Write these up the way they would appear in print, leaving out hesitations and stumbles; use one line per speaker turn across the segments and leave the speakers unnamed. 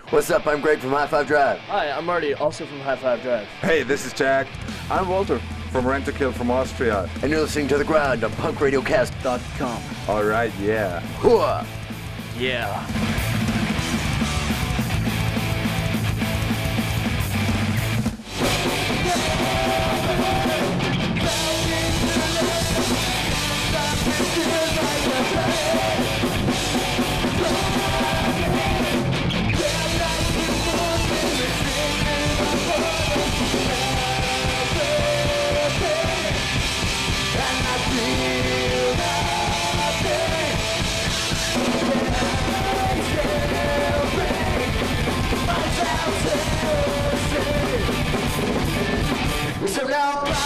What's up? I'm Greg from High Five Drive.
Hi, I'm Marty, also from High Five Drive.
Hey, this is Jack. I'm Walter from Rentokill from Austria.
And you're listening to The Grind on punkradiocast.com.
All right, yeah.
Hooah!
Yeah.
So now I'm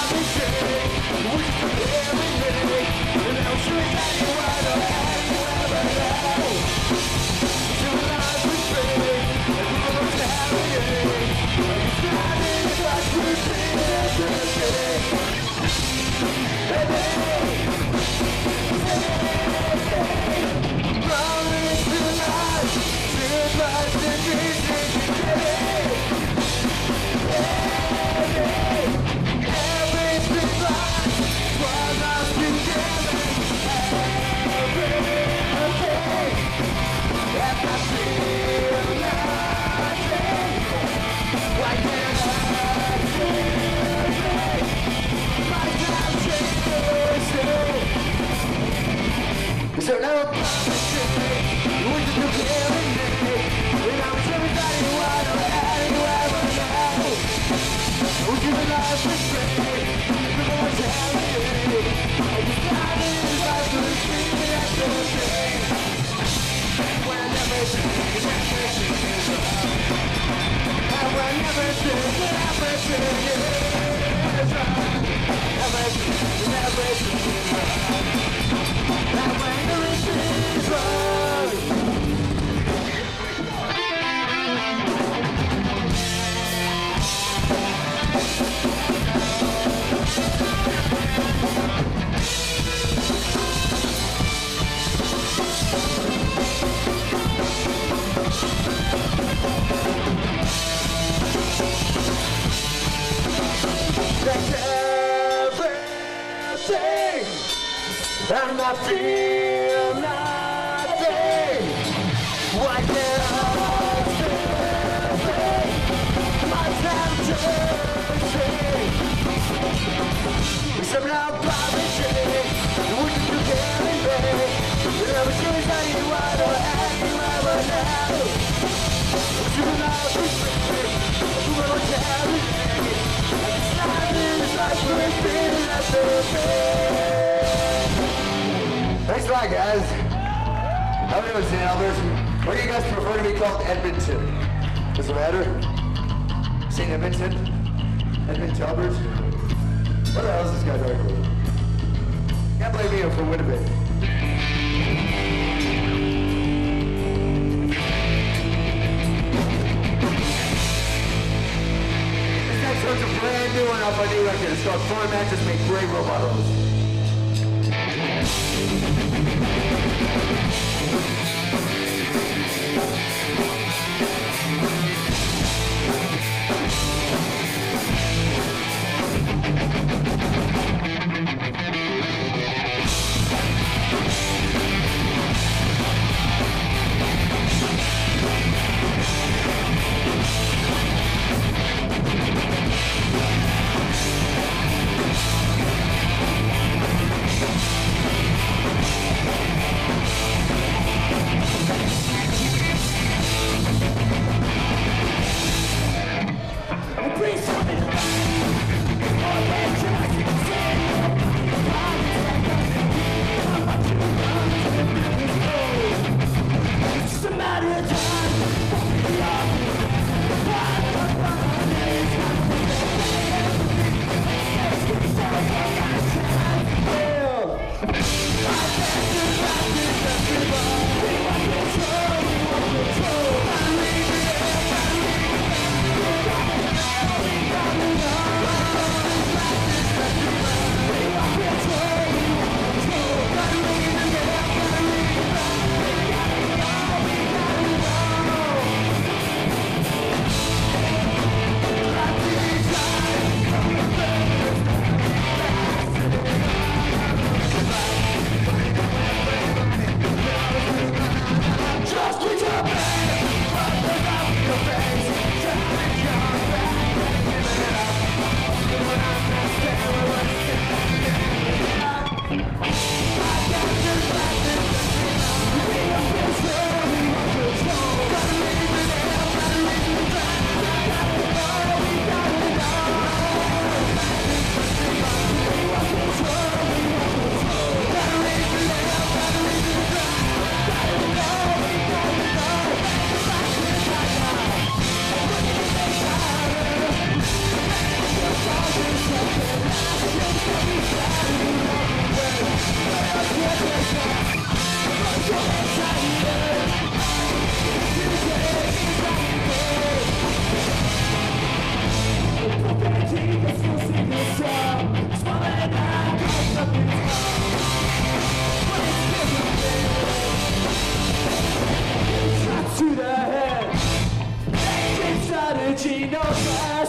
and I feel nothing. Why can't I stay? My temptation. Except now promising would you carry me? Never change anyone or anyone now. You will not be free. You will carry me. It's not in like we're feeling at the Thanks a lot, guys. How are you doing, St. Albert? Or do you guys prefer to be called Edmonton? Does it matter? St. Edmonton? Edmonton Albert? What the hell is this guy talking about? Can't blame me, I'm from Winnipeg. This next one's a brand new one off our new record. It's called Four Matches Make Great Robotos.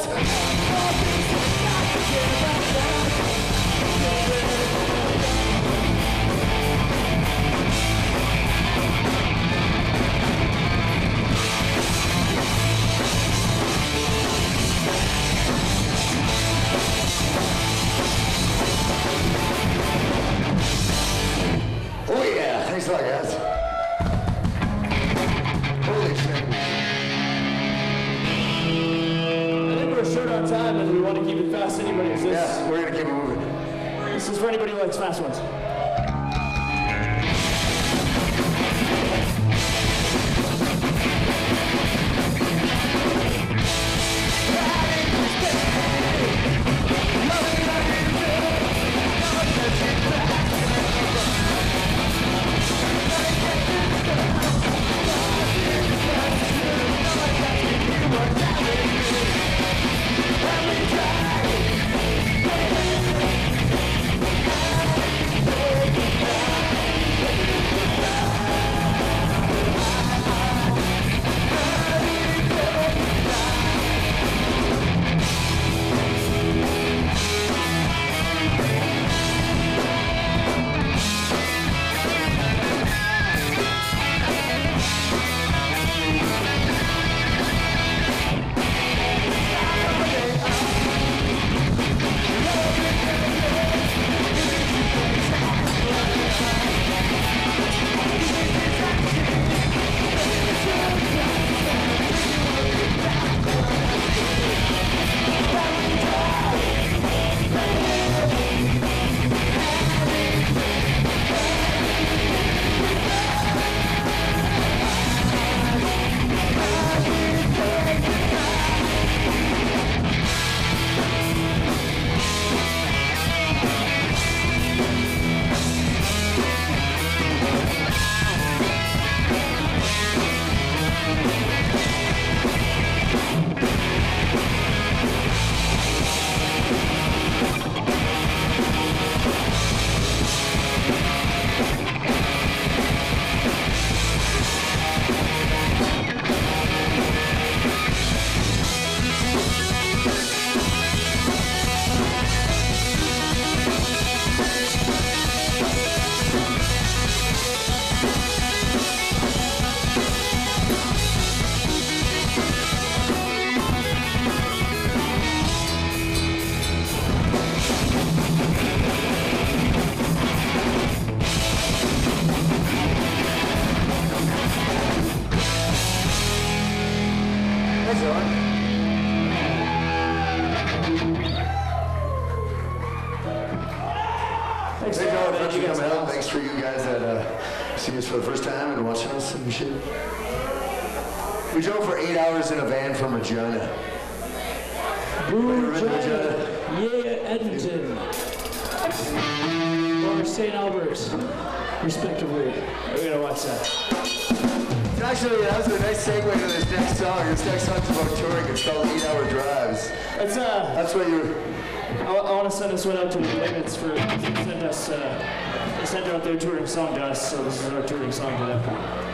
Oh yeah, thanks a lot, guys. Holy shit.
I think we're short on time and we want to keep it fast anybody.
Yeah, we're gonna keep it moving.
This is for anybody who likes fast ones.
Thanks for coming out. Thanks for you guys that see us for the first time and watching us and shit. We drove for 8 hours in a van from Regina.
Regina. Yeah, Edmonton. Or St. Albert, respectively. We're gonna watch that.
Actually, that was a nice segue to this next song. This next song's about touring. It's called 8 Hour Drives. That's what you're...
I want to send this one out to the Limits for they sent out their touring song to us, so this is our touring song to them.